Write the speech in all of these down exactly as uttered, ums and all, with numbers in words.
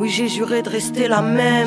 Oui, j'ai juré de rester la même.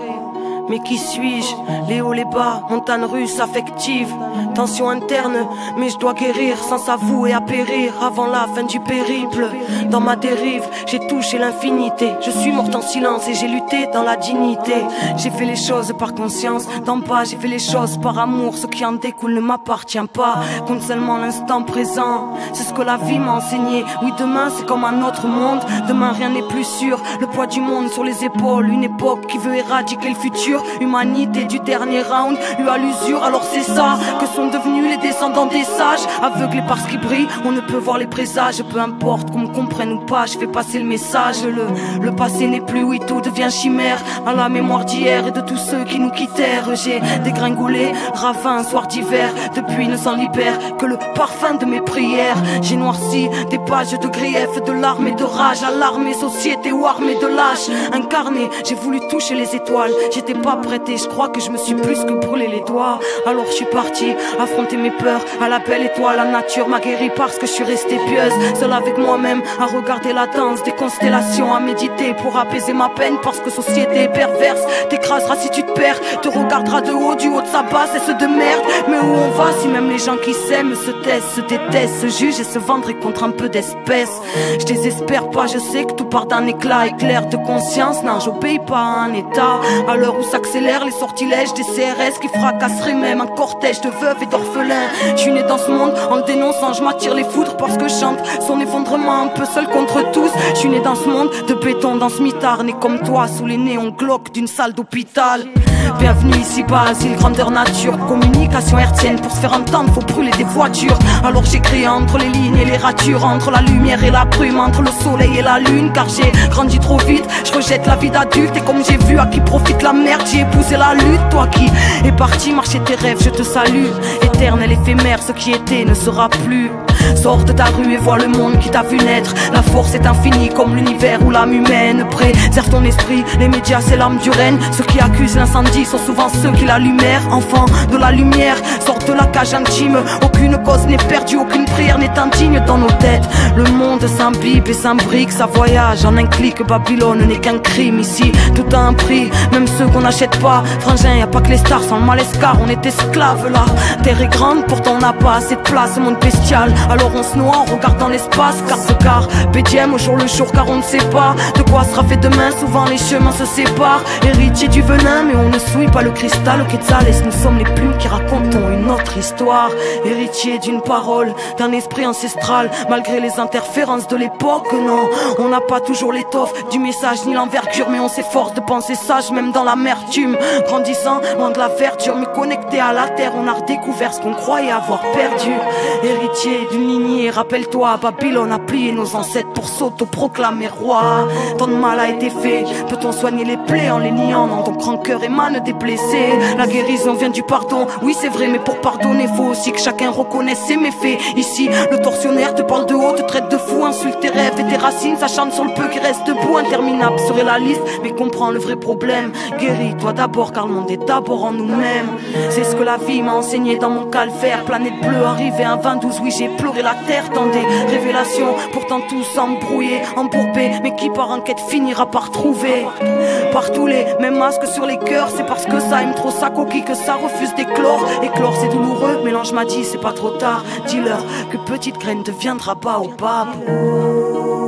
Mais qui suis-je? Les hauts, les bas, montagne russe affective. Tension interne, mais je dois guérir sans s'avouer à périr avant la fin du périple. Dans ma dérive, j'ai touché l'infinité. Je suis morte en silence et j'ai lutté dans la dignité. J'ai fait les choses par conscience, d'en bas j'ai fait les choses par amour. Ce qui en découle ne m'appartient pas, compte seulement l'instant présent. C'est ce que la vie m'a enseigné. Oui, demain c'est comme un autre monde. Demain rien n'est plus sûr, le poids du monde sur les épaules. Une époque qui veut éradiquer le futur. Humanité du dernier round, lui à l'usure, alors c'est ça que sont devenus les descendants des sages. Aveuglés par ce qui brille, on ne peut voir les présages. Peu importe qu'on me comprenne ou pas, je fais passer le message. Le, le passé n'est plus, oui, tout devient chimère. À la mémoire d'hier et de tous ceux qui nous quittèrent. J'ai dégringolé, ravin, soir d'hiver. Depuis ne s'en libère que le parfum de mes prières. J'ai noirci des pages de griefs, de larmes et de rage. Alarmé, société ou armée de lâches. Incarné, j'ai voulu toucher les étoiles. J'étais pas prêté, je crois que je me suis plus que brûlé les doigts. Alors je suis parti affronter mes peurs. À la belle étoile, la nature m'a guéri parce que je suis restée pieuse. Seule avec moi-même, à regarder la danse des constellations, à méditer pour apaiser ma peine. Parce que société est perverse, t'écrasera si tu te perds. Te regardera de haut, du haut de sa base, et ce de merde. Mais où on va si même les gens qui s'aiment se taisent, se détestent, se jugent et se vendraient contre un peu d'espèces? Je désespère pas, je sais que tout part d'un éclat éclair de conscience. Non, j'obéis pas à un état. À l'heure où s'accélèrent les sortilèges des C R S qui fracasseraient même un cortège de veuves et d'orphelins. Je suis né dans ce monde en le dénonçant, je m'attire les foudres parce que je chante son effondrement un peu seul contre tous. Je suis né dans ce monde de béton, dans ce mitard, né comme toi sous les néons glauques d'une salle d'hôpital. Bienvenue ici bas, asile grandeur nature. Communication hertzienne, pour se faire entendre faut brûler des voitures. Alors j'écris entre les lignes et les ratures, entre la lumière et la brume, entre le soleil et la lune. Car j'ai grandi trop vite, je rejette la vie d'adulte. Et comme j'ai vu à qui profite la merde, j'ai épousé la lutte. Toi qui es parti marcher tes rêves, je te salue. Éternel, éphémère, ce qui était ne sera plus. Sors de ta rue et vois le monde qui t'a vu naître. La force est infinie comme l'univers ou l'âme humaine. Préserve ton esprit, les médias c'est l'arme du règne. Ceux qui accusent l'incendie sont souvent ceux qui l'allumèrent. Enfant de la lumière, sors de la cage intime. Aucune cause n'est perdue, aucune prière n'est indigne dans nos têtes. Le monde s'imbibe et s'imbrique, ça voyage en un clic. Babylone n'est qu'un crime ici, tout a un prix, même ceux qu'on n'achète pas. Frangin, y a pas que les stars sans le malescar, on est esclaves là. Terre est grande, pourtant on n'a pas assez de place, monde bestial. Alors on se noie en regardant l'espace, car ce car Bédième au jour le jour, car on ne sait pas de quoi sera fait demain. Souvent les chemins se séparent, héritiers du venin, mais on ne souille pas le cristal. Au Quetzalès, nous sommes les plumes qui racontons une autre histoire. Héritiers d'une parole, d'un esprit ancestral, malgré les interférences de l'époque. Non, on n'a pas toujours l'étoffe du message ni l'envergure, mais on s'efforce de penser sage même dans l'amertume. Grandissant, loin de la verdure, mais connecté à la terre, on a redécouvert ce qu'on croyait avoir perdu. Héritier d'une lignée, rappelle-toi, Babylone a plié nos ancêtres pour s'auto-proclamer roi. Tant de mal a été fait, peut-on soigner les plaies en les niant? Non, ton grand cœur émane des blessés. La guérison vient du pardon, oui c'est vrai, mais pour pardonner faut aussi que chacun reconnaisse ses méfaits. Ici, le tortionnaire te parle de haut, te traite de fou, insulte tes rêves et tes racines, s'acharne sur le peu qui reste debout. Interminable serait la liste, mais comprends le vrai problème. Guéris-toi d'abord, car le monde est d'abord en nous-mêmes. C'est ce que la vie m'a enseigné dans mon calvaire. Planète bleue, arrivé à vingt douze, oui j'ai pleuré la terre dans des révélations. Pourtant tous embrouillés, embourbés, mais qui par enquête finira par trouver. Partout les mêmes masques sur les cœurs, c'est parce que ça aime trop sa coquille que ça refuse d'éclore. Éclore c'est douloureux, mélange m'a dit c'est pas trop tard. Dis-leur que petite graine deviendra baobab.